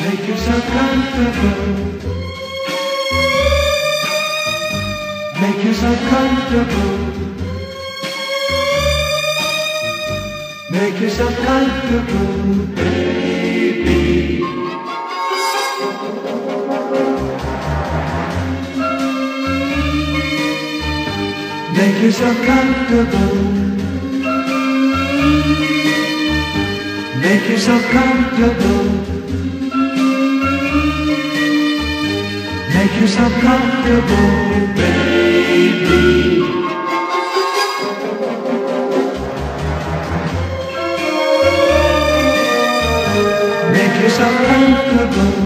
Make yourself comfortable. Make yourself comfortable. Make yourself comfortable, baby. Make yourself comfortable. Make yourself comfortable. Make yourself comfortable, baby. Make yourself comfortable.